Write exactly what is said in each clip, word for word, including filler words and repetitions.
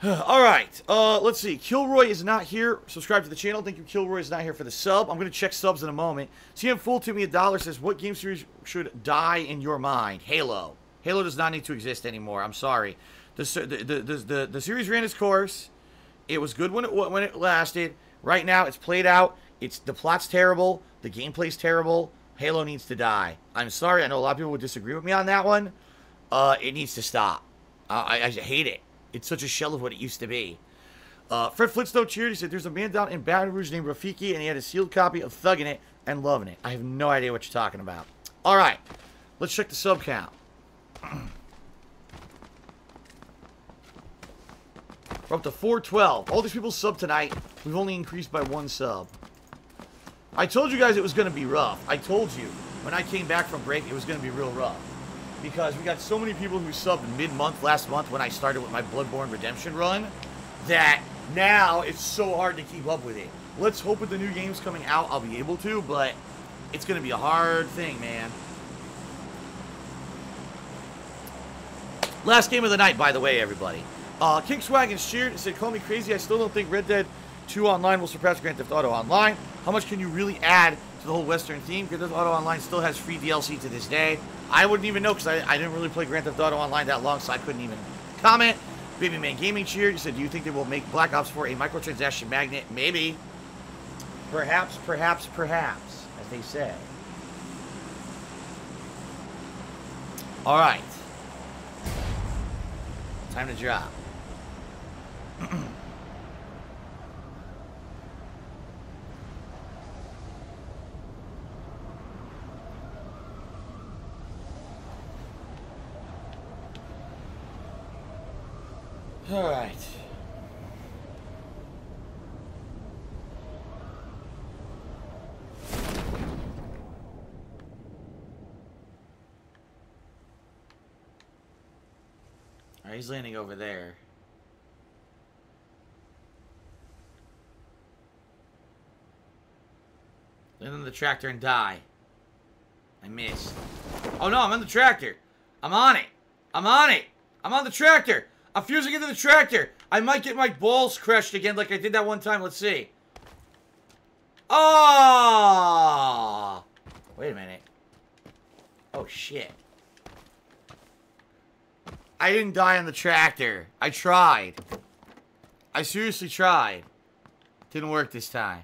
All right. Uh, let's see. Kilroy is not here. Subscribe to the channel. Thank you. Kilroy is not here for the sub. I'm going to check subs in a moment. T M Full to me a dollar says, what game series should die in your mind? Halo. Halo does not need to exist anymore. I'm sorry. The the the the, the, the series ran its course. It was good when it when it lasted. Right now, it's played out. It's the plot's terrible. The gameplay's terrible. Halo needs to die. I'm sorry. I know a lot of people would disagree with me on that one. Uh, it needs to stop. Uh, I, I hate it. It's such a shell of what it used to be. Uh, Fred Flintstone cheered. He said, there's a man down in Baton Rouge named Rafiki, and he had a sealed copy of Thuggin' It and Loving It. I have no idea what you're talking about. All right. Let's check the sub count. We're up to four twelve. All these people sub tonight. We've only increased by one sub. I told you guys it was going to be rough. I told you when I came back from break it was going to be real rough. Because we got so many people who subbed mid-month last month when I started with my Bloodborne Redemption run that now it's so hard to keep up with it. Let's hope with the new games coming out I'll be able to, but it's going to be a hard thing, man. Last game of the night, by the way, everybody. Uh, King Swaggins cheered and said, call me crazy, I still don't think Red Dead two Online will surpass Grand Theft Auto Online. How much can you really add to the whole Western theme? Grand Theft Auto Online still has free D L C to this day. I wouldn't even know because I, I didn't really play Grand Theft Auto Online that long, so I couldn't even comment. Baby Man Gaming cheered. He said, do you think they will make Black Ops four a microtransaction magnet? Maybe. Perhaps, perhaps, perhaps, as they say. All right. Time to drop. All right. All right, he's landing over there. Land on the tractor and die. I missed. Oh no, I'm on the tractor. I'm on it. I'm on it. I'm on the tractor. I'm fusing into the tractor. I might get my balls crushed again like I did that one time. Let's see. Oh! Wait a minute. Oh, shit. I didn't die on the tractor. I tried. I seriously tried. Didn't work this time.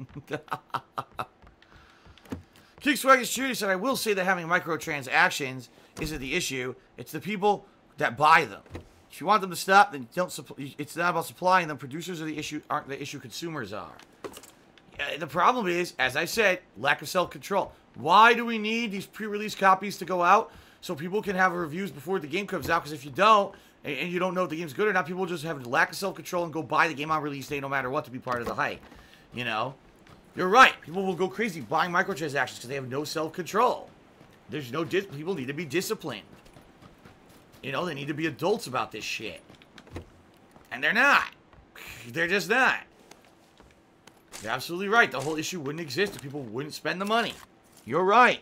King Swagger Studio said, I will say that having microtransactions isn't the issue. It's the people that buy them. If you want them to stop, then don't. It's not about supplying them. Producers are the issue. Aren't the issue. Consumers are. Uh, the problem is, as I said, lack of self-control. Why do we need these pre-release copies to go out so people can have reviews before the game comes out? Because if you don't, and, and you don't know if the game's good or not, people just have a lack of self-control and go buy the game on release day no matter what to be part of the hype. You know, you're right. People will go crazy buying microtransactions because they have no self-control. There's no dis people need to be disciplined. You know, they need to be adults about this shit. And they're not. They're just not. You're absolutely right. The whole issue wouldn't exist if people wouldn't spend the money. You're right.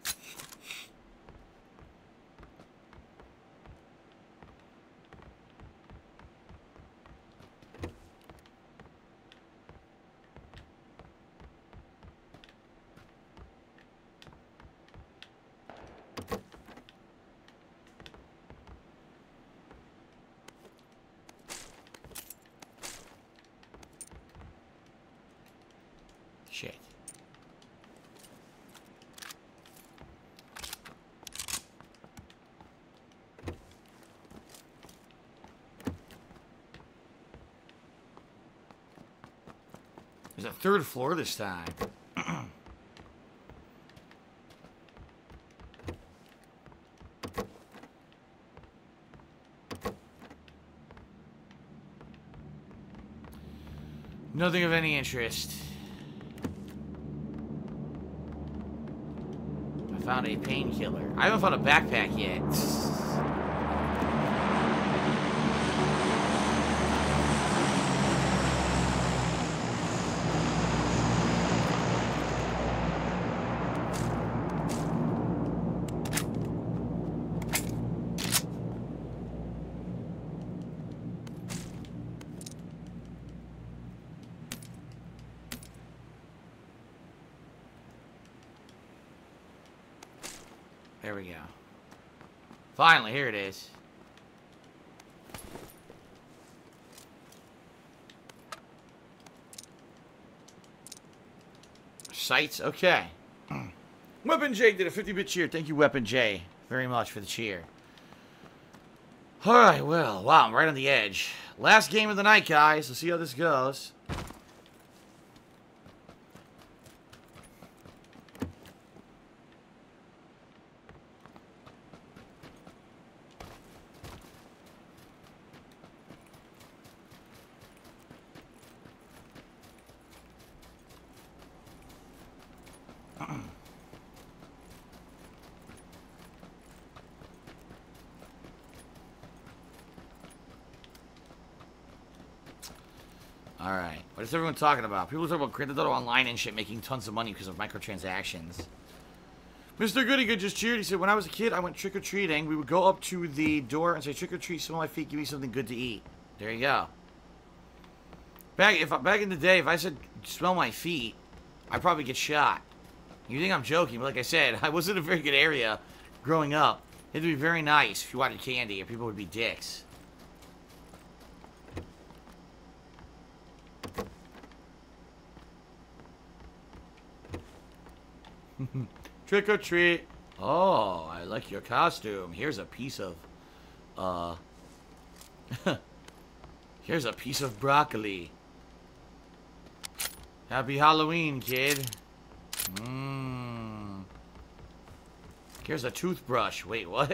Shit. There's a third floor this time. Nothing of any interest. I found a painkiller. I haven't found a backpack yet. There we go. Finally, here it is. Sights, okay. Weapon J did a fifty bit cheer. Thank you, Weapon J, very much for the cheer. Alright, well, wow, I'm right on the edge. Last game of the night, guys. Let's see how this goes. Alright, what is everyone talking about? People are talking about Grand Theft Auto Online and shit making tons of money because of microtransactions. Mister Goody Good just cheered. He said, when I was a kid, I went trick-or-treating. We would go up to the door and say, trick-or-treat, smell my feet, give me something good to eat. There you go. Back, if I, back in the day, if I said, smell my feet, I'd probably get shot. You think I'm joking, but like I said, I wasn't in a very good area growing up. It had to be very nice if you wanted candy, or people would be dicks. Trick or treat. Oh, I like your costume. Here's a piece of, uh, here's a piece of broccoli. Happy Halloween, kid. Mmm. Here's a toothbrush. Wait, what?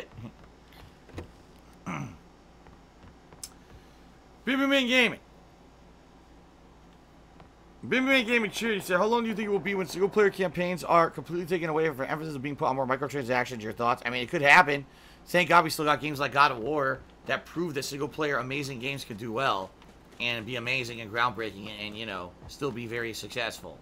B B Man Gaming. B B Man Gaming Cheer said, how long do you think it will be when single-player campaigns are completely taken away for emphasis of being put on more microtransactions? Your thoughts? I mean, it could happen. Thank God we still got games like God of War that prove that single-player amazing games can do well and be amazing and groundbreaking and, and, you know, still be very successful.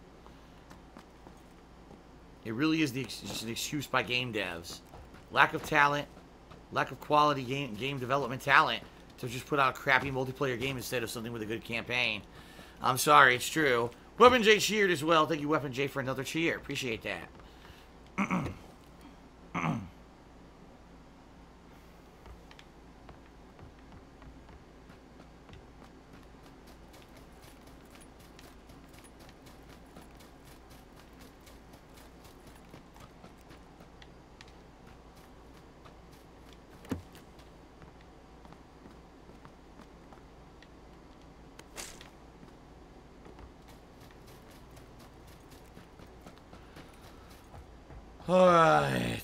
It really is the, just an excuse by game devs. Lack of talent, lack of quality game, game development talent to just put out a crappy multiplayer game instead of something with a good campaign. I'm sorry, it's true. Weapon J cheered as well. Thank you, Weapon J, for another cheer. Appreciate that. All right.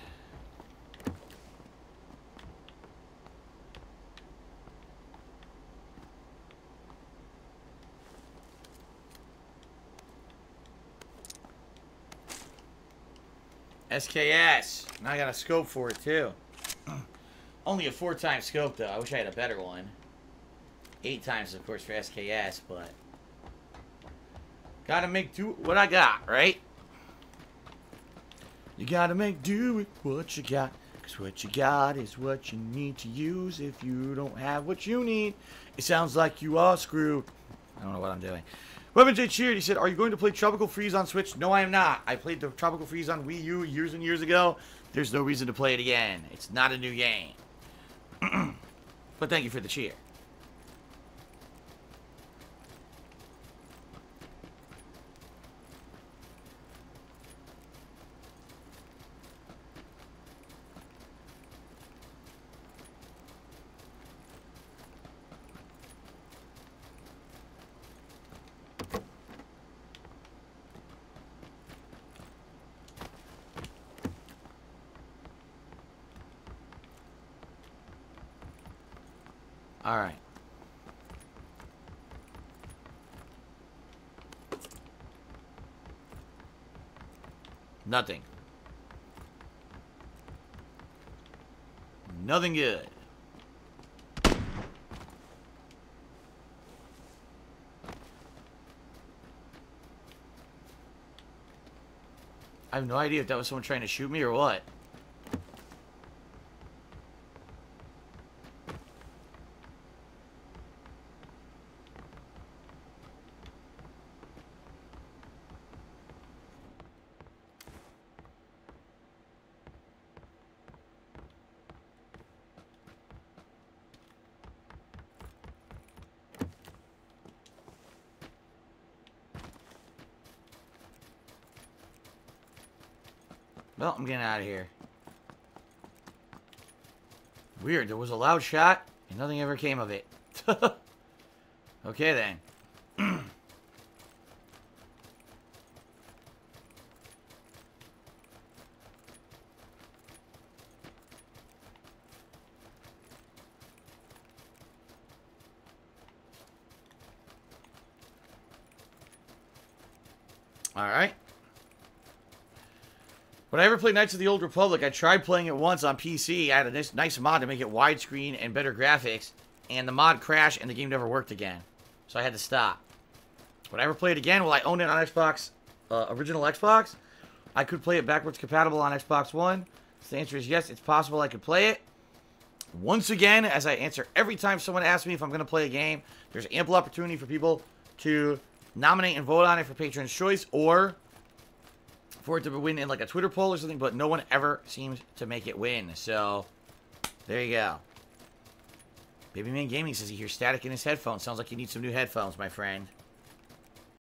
S K S. Now I got a scope for it, too. Only a four-time scope, though. I wish I had a better one. Eight times, of course, for S K S, but... Gotta make do what I got, right? You gotta make do with what you got, cause what you got is what you need to use. If you don't have what you need, it sounds like you are screwed. I don't know what I'm doing. Weapon J cheered. He said, are you going to play Tropical Freeze on Switch? No, I am not. I played the Tropical Freeze on Wii U years and years ago. There's no reason to play it again. It's not a new game. But thank you for the cheer. All right. Nothing. Nothing good. I have no idea if that was someone trying to shoot me or what. Well, I'm getting out of here. Weird. There was a loud shot, and nothing ever came of it. Okay, then. Alright. When I ever played Knights of the Old Republic, I tried playing it once on P C. I had a nice, nice mod to make it widescreen and better graphics. And the mod crashed and the game never worked again. So I had to stop. Would I ever play it again? Well, I own it on Xbox, uh, original Xbox. I could play it backwards compatible on Xbox One. So the answer is yes, it's possible I could play it. Once again, as I answer every time someone asks me if I'm going to play a game, there's ample opportunity for people to nominate and vote on it for Patron's Choice, or for it to win in like a Twitter poll or something, but no one ever seems to make it win. So, there you go. Baby Man Gaming says he hears static in his headphones. Sounds like you need some new headphones, my friend.